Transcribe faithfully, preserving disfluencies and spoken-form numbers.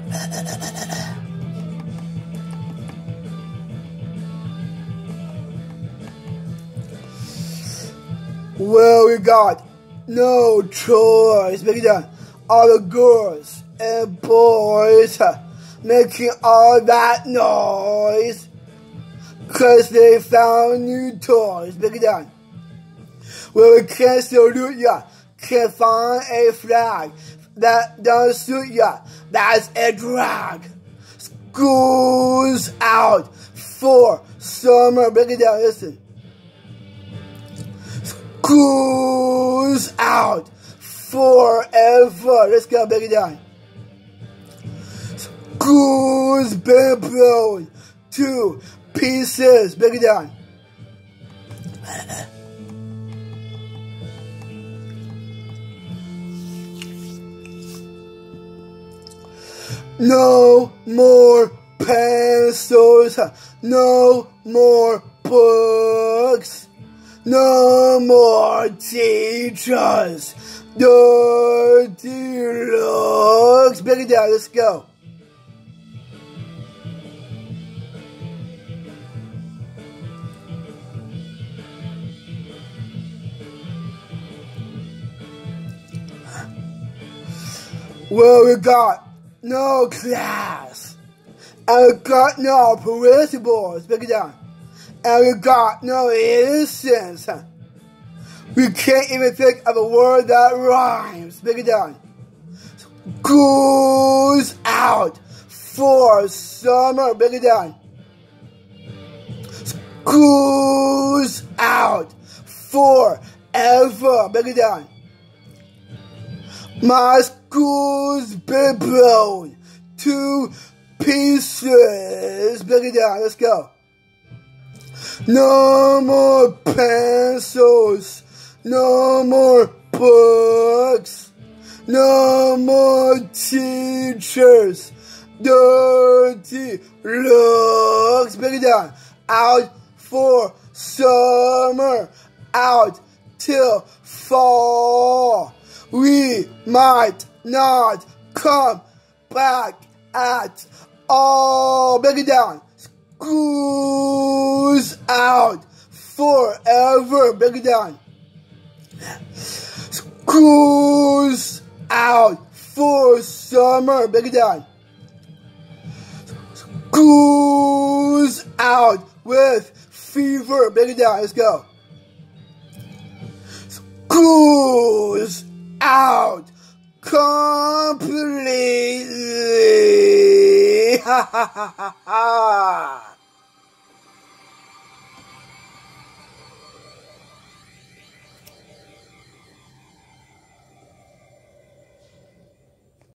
Well, we got no choice. Break it down. All the girls and boys making all that noise because they found new toys. Break it down. Well, we can't salute ya. Can't find a flag that doesn't suit ya. That's a drag. School's out for summer. Break it down. Listen. School's out forever. Let's go, break it down. School's been blown to pieces. Break it down. No more pencils. No more books. No more teachers. Dirty looks. Break it down. Let's go. Well, we got no class. And we got no principals. Break it down. And we got no innocence. We can't even think of a word that rhymes. Break it down. School's out for summer. Break it down. School's out forever. Break it down. My school's been blown to pieces. Break it down. Let's go. No more pencils. No more books. No more teachers. Dirty looks. Break it down. Out for summer. Out till fall. We might not come back at all. Break it down. School's out forever. Break it down. School's out for summer. Break it down. School's out with fever. Break it down. Let's go. School's out completely. Ha ha ha ha ha.